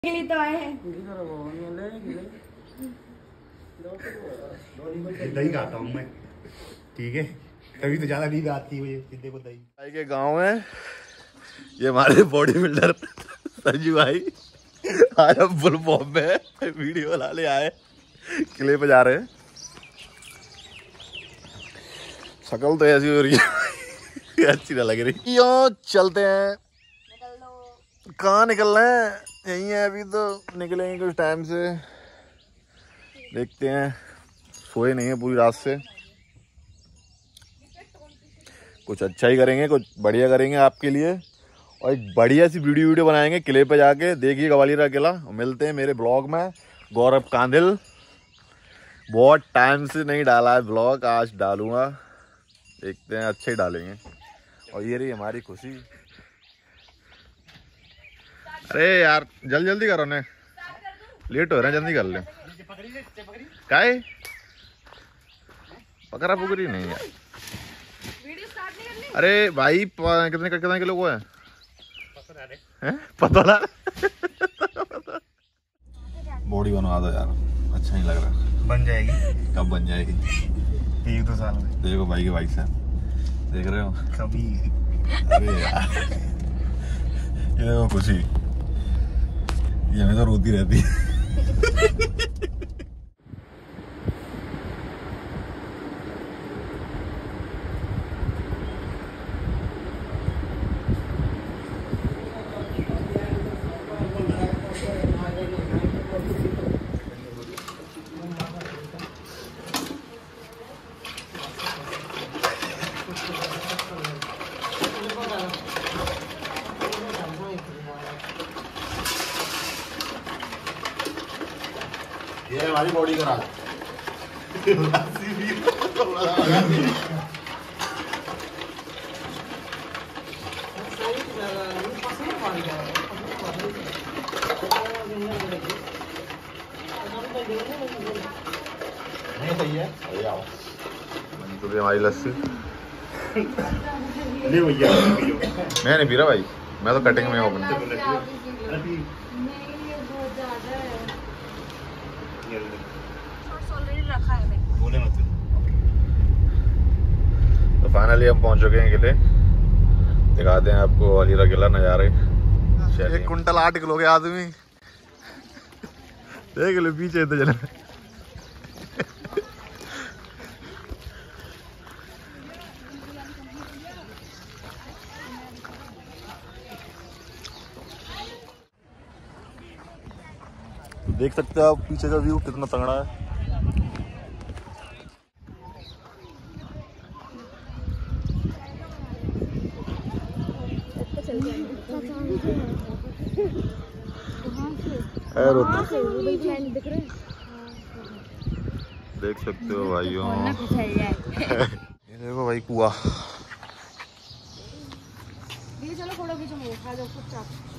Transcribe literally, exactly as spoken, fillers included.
के लिए तो आए हैं। दही खाता हूँ मैं, ठीक है, तभी तो ज्यादा नींद आती है मुझे। देखो दही भाई के गांव में ये हमारे बॉडी बिल्डर संजू भाई आज हम फुल फॉर्म में वीडियो बनाने आए, किले पे जा रहे हैं। शकल तो ऐसी हो रही है अच्छी ना लग रही। यो चलते हैं, कहाँ निकल रहे हैं? यही है, अभी तो निकलेंगे कुछ टाइम से, देखते हैं। सोए नहीं है पूरी रात से, कुछ अच्छा ही करेंगे, कुछ बढ़िया करेंगे आपके लिए, और एक बढ़िया सी वीडियो वीडियो बनाएंगे किले पे जाके। देखिए ग्वालियर किला। मिलते हैं मेरे ब्लॉग में। गौरव कांदिल, बहुत टाइम से नहीं डाला है ब्लॉग, आज डालूंगा, देखते हैं अच्छे ही डालेंगे। और ये रही हमारी खुशी। अरे यार जल्दी जल्दी करो ने, लेट हो रहे हैं, जल्दी कर ले। काय पकड़ा पुकरी नहीं यार। अरे भाई कितने कितने किलो को है, हैं? पता ना। बॉडी बनवा दो यार, अच्छा नहीं लग रहा। बन जाएगी। कब बन जाएगी? एक दो साल में। देखो भाई के भाई साहब, देख रहे हो कभी। अरे यार ये देखो खुशी, ये हमें तो रोती रहती है। ये हमारी बॉडी का राज। नहीं सही है, सही आओ। तो भी हमारी लस्सी ले भैया, मैं नहीं पी रहा भाई, मैं तो कटिंग में हूँ अपने। रखा है मैं। बोले मत। तो फाइनली हम पहुंच चुके हैं किले, दिखाते हैं आपको अलीरा किला नजारे। एक कुंटल आठ किलो के आदमी देख लो पीछे तो चले। तो देख सकते हो आप पीछे का व्यू कितना तगड़ा है। देख सकते हो भाइयों, ये देखो भाई कुआ। चलो फोटो खींचो, खा जाओ चुपचाप।